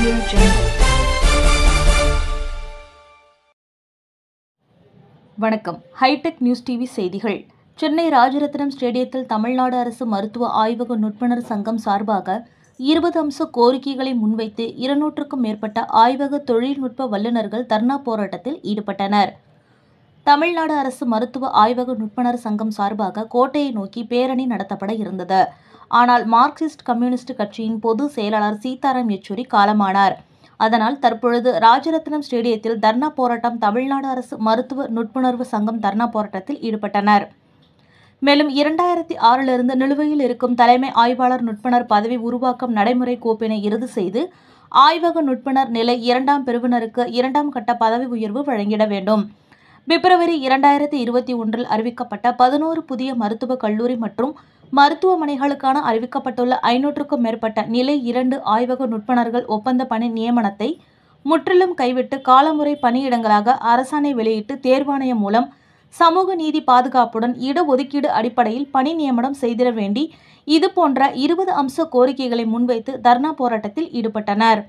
Audio Jungle. வணக்கம். High tech news TV செய்திகள். சென்னை ராஜரத்னம் ஸ்டேடியத்தில் தமிழ்நாடு அரசு மருத்துவ ஆய்வக நுட்பனர் சங்கம் சார்பாக 20 அம்ச கோரிக்கைகளை முன்வைத்து 200க்கும் மேற்பட்ட ஆய்வக தொழில்நுட்ப வல்லுநர்கள் தர்ணா போராட்டத்தில் ஈடுபட்டனர். தமிழ்நாடு அரசு மருத்துவ ஆய்வக நுட்பனர் சங்கம் சார்பாக கோட்டையை நோக்கி பேரணி நடத்தப்பட இருந்தது. ஆனால் மார்க்சிஸ்ட் கம்யூனிஸ்ட் கட்சியின் பொதுச் செயலாளர் சீதாராம் யெச்சூரி காலமானார். அதனால் தற்பொழுது ராஜரத்னம் ஸ்டேடியத்தில் தர்ணா போராட்டம் தமிழ்நாடு அரசு மருத்துவ நுட்புணர்வு சங்கம் தர்ணா போராட்டத்தில் ஈடுபட்டனர். மேலும் 2006 நிலுவையில் இருக்கும் தலைமை ஆய்வாளர் நுட்பனர் பதவி உருவாக்கம் நடைமுறை கோப்பினை இறுதி செய்து ஆய்வக நுட்பனர் நிலை 2ஆம் பிரிவினருக்கு 2ஆம் கட்ட பதவி உயர்வு வழங்கிட வேண்டும். பிப்ரவரி 2021 அறிவிக்கப்பட்ட 11 புதிய மருத்துவக் கல்லூரி மற்றும் மருத்துவமனைகளுக்கான அறிவிக்கப்பட்டுள்ள 500க்கும் மேற்பட்ட நிலை 2 ஆய்வக நுட்பனர்கள் ஒப்பந்த பணி நியமனத்தை முற்றிலும் கைவிட்டு காலமுறை பணியிடங்களாக அரசாணை வெளியிட்டு தேர்வாணையம் மூலம் சமூக நீதி பாதுகாப்புடன் இடஒதுக்கீடு அடிப்படையில் பணி நியமனம் செய்திட வேண்டி இதுபோன்ற 20 அம்ச கோரிக்கைகளை முன்வைத்து தர்ணா போராட்டத்தில் ஈடுபட்டனர்.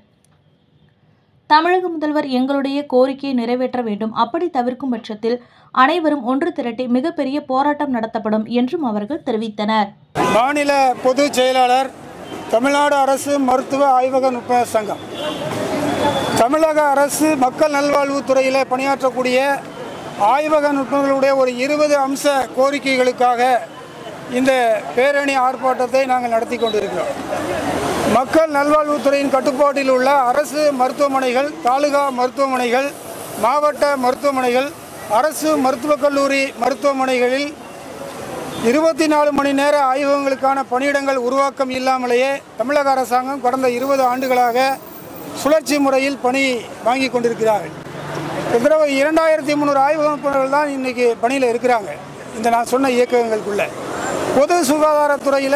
தமிழக முதல்வர் எங்களுடைய கோரிக்கையை நிறைவேற்ற வேண்டும், அப்படி தவிர்க்கும் பட்சத்தில் அனைவரும் ஒன்று திரட்டி மிகப்பெரிய போராட்டம் நடத்தப்படும் என்றும் அவர்கள் தெரிவித்தனர். மாநில பொதுச் செயலாளர், தமிழ்நாடு அரசு மருத்துவ ஆய்வக நுட்பனர் சங்கம். தமிழக அரசு மக்கள் நல்வாழ்வுத்துறையில் பணியாற்றக்கூடிய ஆய்வக நுட்பர்களுடைய ஒரு 20 அம்ச கோரிக்கைகளுக்காக இந்த பேரணி ஆர்ப்பாட்டத்தை நாங்கள் நடத்தி கொண்டிருக்கிறோம். மக்கள் நல்வாழ்வுத்துறையின் கட்டுப்பாட்டில் உள்ள அரசு மருத்துவமனைகள், தாலுகா மருத்துவமனைகள், மாவட்ட மருத்துவமனைகள், அரசு மருத்துவக் கல்லூரி மருத்துவமனைகளில் 24 மணி நேர ஆய்வகங்களுக்கான பணியிடங்கள் உருவாக்கம் இல்லாமலேயே தமிழக அரசாங்கம் கடந்த 20 ஆண்டுகளாக சுழற்சி முறையில் பணி வாங்கி கொண்டிருக்கிறார்கள். கிட்டத்தட்ட 2300 ஆய்வகங்கள் தான் இன்றைக்கி பணியில் இருக்கிறாங்க. இந்த நான் சொன்ன இயக்கங்களுக்குள்ள பொது சுகாதாரத்துறையில்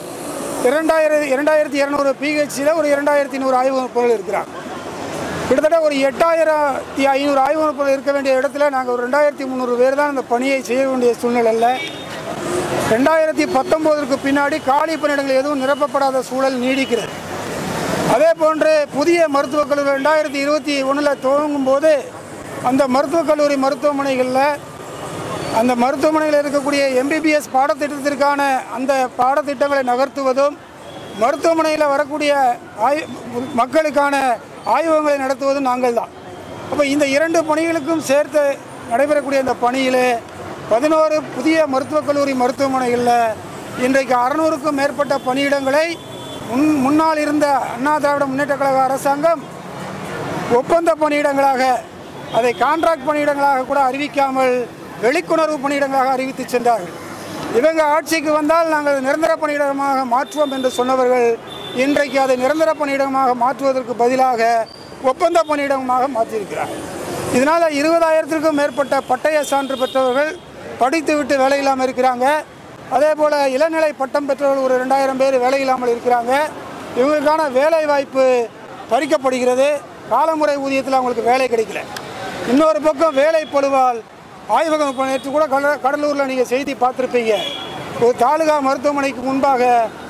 2200 பிஹெச்சியில் ஒரு 2100 ஆய்வகங்கள் இருக்கிறாங்க. கிட்டத்தட்ட ஒரு 8500 ஆய்வகங்கள் இருக்க வேண்டிய இடத்துல நாங்கள் ஒரு 2300 பேர் தான் இந்த பணியை செய்ய வேண்டிய சூழ்நிலையில் 2019க்கு பின்னாடி காலி பணியிடங்கள் எதுவும் நிரப்பப்படாத சூழல் நீடிக்கிறது. அதே போன்று புதிய மருத்துவக் கல்லூரி 2021 துவங்கும் போது அந்த மருத்துவக் கல்லூரி மருத்துவமனையில் இருக்கக்கூடிய MBBS பாடத்திட்டத்திற்கான அந்த பாடத்திட்டங்களை நகர்த்துவதும் மருத்துவமனையில் வரக்கூடிய மக்களுக்கான ஆய்வகங்களை நடத்துவதும் நாங்கள் தான். அப்போ இந்த 2 பணிகளுக்கும் சேர்த்து நடைபெறக்கூடிய இந்த பணியில் 11 புதிய மருத்துவக் கல்லூரி மருத்துவமனைகளில் இன்றைக்கு 600க்கும் மேற்பட்ட பணியிடங்களை முன்னால் இருந்த அண்ணா திராவிட முன்னேற்ற கழக அரசாங்கம் ஒப்பந்த பணியிடங்களாக, அதை கான்ட்ராக்ட் பணியிடங்களாக கூட அறிவிக்காமல் வெளிக்குணர்வு பணியிடங்களாக அறிவித்து சென்றார்கள். இவங்க ஆட்சிக்கு வந்தால் நாங்கள் நிரந்தர பணியிடமாக மாற்றுவோம் என்று சொன்னவர்கள் இன்றைக்கு அதை நிரந்தர பணியிடமாக மாற்றுவதற்கு பதிலாக ஒப்பந்த பணியிடமாக மாற்றியிருக்கிறார்கள். இதனால் 20,000க்கும் மேற்பட்ட பட்டய சான்று பெற்றவர்கள் படித்துவிட்டு வேலை இல்லாமல் இருக்கிறாங்க. அதே போல் இளநிலை பட்டம் பெற்றவர்கள் ஒரு 2000 பேர் வேலை இல்லாமல் இருக்கிறாங்க. இவங்களுக்கான வேலை வாய்ப்பு பறிக்கப்படுகிறது. காலமுறை ஊதியத்தில் அவங்களுக்கு வேலை கிடைக்கல. இன்னொரு பக்கம் வேலை பளுவால் ஆய்வகம் நேற்று கூட கடலூரில் நீங்கள் செய்தி பார்த்துருப்பீங்க. ஒரு தாலுகா மருத்துவமனைக்கு முன்பாக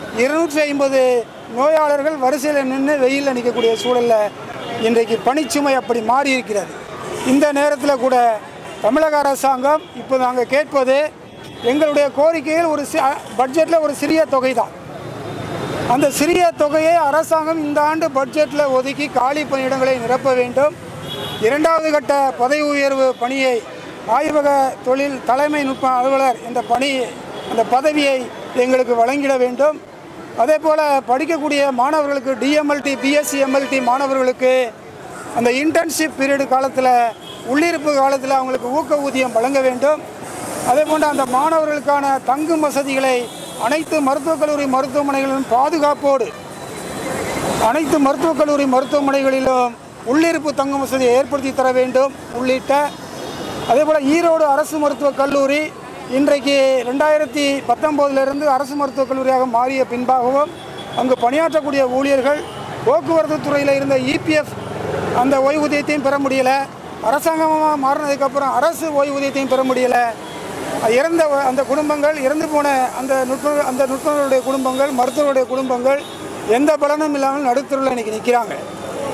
250 நோயாளர்கள் வரிசையில் நின்று வெயிலில் நிற்கக்கூடிய சூழலில் இன்றைக்கு பணிச்சுமை அப்படி மாறி இருக்கிறது. இந்த நேரத்தில் கூட தமிழக அரசாங்கம் இப்போ நாங்கள் கேட்பது, எங்களுடைய கோரிக்கையில் ஒரு பட்ஜெட்டில் ஒரு சிறிய தொகை தான். அந்த சிறிய தொகையை அரசாங்கம் இந்த ஆண்டு பட்ஜெட்டில் ஒதுக்கி காலி பணியிடங்களை நிரப்ப வேண்டும். 2வது கட்ட பதவி உயர்வு பணியை ஆய்வக தொழில் தலைமை நுட்ப அலுவலர் என்ற அந்த பதவியை எங்களுக்கு வழங்கிட வேண்டும். அதே போல் படிக்கக்கூடிய மாணவர்களுக்கு DMLT, BSc MLT மாணவர்களுக்கு அந்த இன்டர்ன்ஷிப் பீரியடு காலத்தில், உள்ளிருப்பு காலத்தில் அவங்களுக்கு ஊக்க ஊதியம் வழங்க வேண்டும். அதே போன்று அந்த மாணவர்களுக்கான தங்கும் வசதிகளை அனைத்து மருத்துவக் கல்லூரி மருத்துவமனைகளிலும் பாதுகாப்போடு அனைத்து மருத்துவக் கல்லூரி மருத்துவமனைகளிலும் உள்ளிருப்பு தங்கும் வசதியை ஏற்படுத்தி தர வேண்டும் உள்ளிட்ட. அதேபோல் ஈரோடு அரசு மருத்துவக் கல்லூரி இன்றைக்கு 2019 அரசு மருத்துவக் கல்லூரியாக மாறிய பின்பாகவும் அங்கு பணியாற்றக்கூடிய ஊழியர்கள் போக்குவரத்து துறையில் இருந்த EPF அந்த ஓய்வூதியத்தையும் பெற முடியலை. அரசாங்கமாக மாறினதுக்கப்புறம் அரசு ஓய்வூதியத்தையும் பெற முடியலை. இறந்த அந்த குடும்பங்கள், இறந்து போன அந்த நுட்பங்களுடைய குடும்பங்கள், மருத்துவருடைய குடும்பங்கள் எந்த பலனும் இல்லாமல் நடுத்தருவில் இன்றைக்கி நிற்கிறாங்க.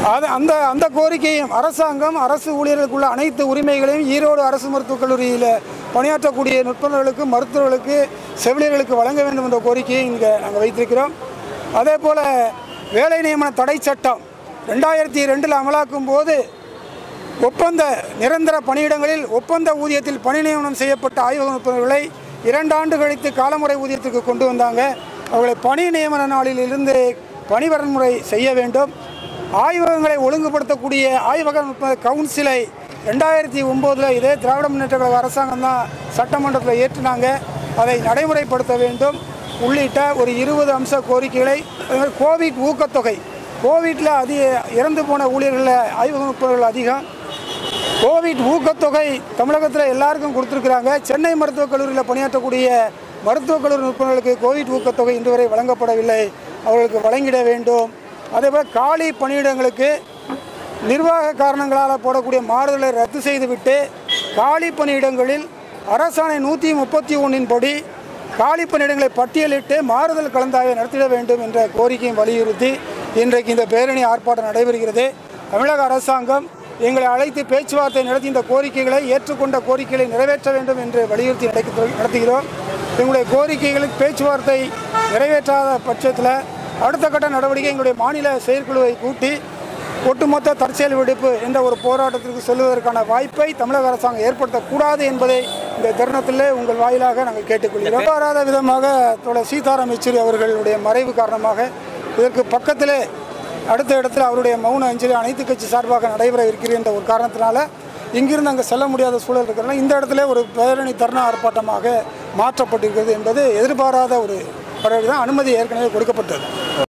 அந்த கோரிக்கையும் அரசாங்கம் அரசு ஊழியர்களுக்குள்ள அனைத்து உரிமைகளையும் ஈரோடு அரசு மருத்துவக் கல்லூரியில் பணியாற்றக்கூடிய நுட்பர்களுக்கு, மருத்துவர்களுக்கு, செவிலியர்களுக்கு வழங்க வேண்டும் என்ற கோரிக்கையை இங்கே நாங்கள் வைத்திருக்கிறோம். அதே போல் வேலை நியமன தடை சட்டம் 2002 அமலாக்கும் போது ஒப்பந்த நிரந்தர பணியிடங்களில் ஒப்பந்த ஊதியத்தில் பணி நியமனம் செய்யப்பட்ட ஆய்வக நுட்பர்களை 2 ஆண்டு கழித்து காலமுறை ஊதியத்துக்கு கொண்டு வந்தாங்க. அவர்களை பணி நியமன நாளில் இருந்து பணி வரன்முறை செய்ய வேண்டும். ஆய்வகங்களை ஒழுங்குபடுத்தக்கூடிய ஆய்வக கவுன்சிலை 2009 இதே திராவிட முன்னேற்ற கழக அரசாங்கம் தான் சட்டமன்றத்தில் ஏற்றினாங்க. அதை நடைமுறைப்படுத்த வேண்டும் உள்ளிட்ட ஒரு 20 அம்ச கோரிக்கைகளை, கோவிட் ஊக்கத்தொகை, கோவிட்டில் இறந்து போன ஊழியர்களில் ஆய்வக நுட்பர்கள் அதிகம். கோவிட் ஊக்கத்தொகை தமிழகத்தில் எல்லாருக்கும் கொடுத்துருக்குறாங்க. சென்னை மருத்துவக் கல்லூரியில் பணியாற்றக்கூடிய மருத்துவக் கல்லூரி நுட்பர்களுக்கு கோவிட் ஊக்கத்தொகை இன்று வரை வழங்கப்படவில்லை. அவர்களுக்கு வழங்கிட வேண்டும். அதேபோல் காலி பணியிடங்களுக்கு நிர்வாக காரணங்களால் போடக்கூடிய மாறுதலை ரத்து செய்துவிட்டு காலி பணியிடங்களில் அரசாணை 131 படி காலி பணியிடங்களை பட்டியலிட்டு மாறுதல் கலந்தாய்வை நடத்திட வேண்டும் என்ற கோரிக்கையும் வலியுறுத்தி இன்றைக்கு இந்த பேரணி ஆர்ப்பாட்டம் நடைபெறுகிறது. தமிழக அரசாங்கம் எங்களை அழைத்து பேச்சுவார்த்தை நடத்தி இந்த கோரிக்கைகளை ஏற்றுக்கொண்ட கோரிக்கைகளை நிறைவேற்ற வேண்டும் என்று வலியுறுத்தி நடத்துகிறோம். எங்களுடைய கோரிக்கைகளுக்கு பேச்சுவார்த்தை நிறைவேற்றாத பட்சத்தில் அடுத்த கட்ட நடவடிக்கை எங்களுடைய மாநில செயற்குழுவை கூட்டி ஒட்டுமொத்த தற்செயல் விடுப்பு என்ற ஒரு போராட்டத்திற்கு செல்வதற்கான வாய்ப்பை தமிழக அரசாங்கம் ஏற்படுத்தக்கூடாது என்பதை இந்த தருணத்தில் உங்கள் வாயிலாக நாங்கள் கேட்டுக்கொள்கிறோம். எதிர்பாராத விதமாக தோழர் சீதாராம் யெச்சூரி அவர்களுடைய மறைவு காரணமாக இதற்கு பக்கத்திலே அடுத்த இடத்துல அவருடைய மௌன அஞ்சலி அனைத்து கட்சி சார்பாக நடைபெற இருக்கிற என்ற ஒரு காரணத்தினால இங்கிருந்து அங்கே செல்ல முடியாத சூழல் இருக்கிறதுனால இந்த இடத்துல ஒரு பேரணி தர்ணா ஆர்ப்பாட்டமாக மாற்றப்பட்டிருக்கிறது என்பது எதிர்பாராத ஒரு தான். அனுமதி ஏற்கனவே கொடுக்கப்பட்டது.